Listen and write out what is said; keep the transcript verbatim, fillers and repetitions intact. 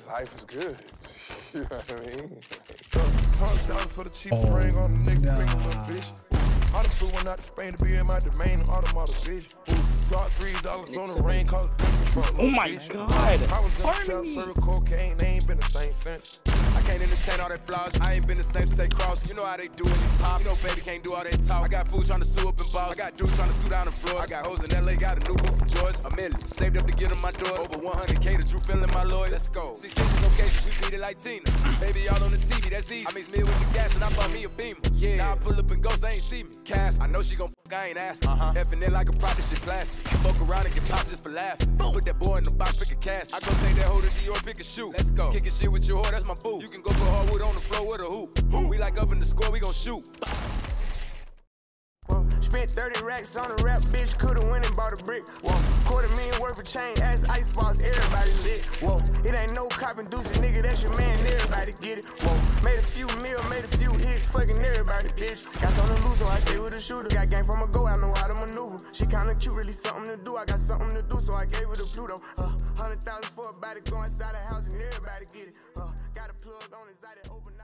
life is good. You know what I mean? Hundred dollars for the cheapest oh, ring on the nigga finger, little bitch. All the food went out to Spain to be in my domain, automata, bitch. Dropped three dollars on the ring, cause the truck. Oh my bitch. god. I was in the trap, serving cocaine, they ain't been the same since. I can't entertain all that flaws. I ain't been the same since they crossed. You know how they do it, you pop. You know baby can't do all that talk. I got food trying to sue up in balls. I got dudes trying to sue down the floor. I got hoes in L A, got a new boo from Georgia. A million, saved up to get on my door. Over one hundred K, the Drew feeling my lawyer. Let's go. Six cases, no cases, we beat it like Tina. Baby, all on the T V, that's easy. I mix meal with the gas and I bought me a Beamer. Yeah, now I pull up and ghost, they ain't see me. Cass, I know she gon' fuck, I ain't asking. Uh-huh. Effing it like a prop, this shit plastic. Fuck around and get popped just for laughing. Boom. Put that boy in the box, pick a cash. I go take that hoe to Dior, pick a shoe. Let's go. Kickin' shit with your whore, that's my boo. You can go for hardwood on the floor with a hoop. Hoop. We like up in the score, we gon' shoot. Whoa, spent thirty racks on a rap, bitch, coulda went and bought a brick. Whoa, quarter million worth of chain, ass ice balls, everybody lit. Whoa, it ain't no cop inducing, nigga, that's your man, everybody get it. Whoa, made a few mil, made a few hits, fucking everybody, bitch. Got something to lose, so I stay with a shooter. Got game from a go, I know how to maneuver. She kinda cute, really something to do. I got something to do, so I gave her the Pluto. Uh, hundred thousand for a body, go inside the house and everybody get it. Uh, got a plug on his side overnight.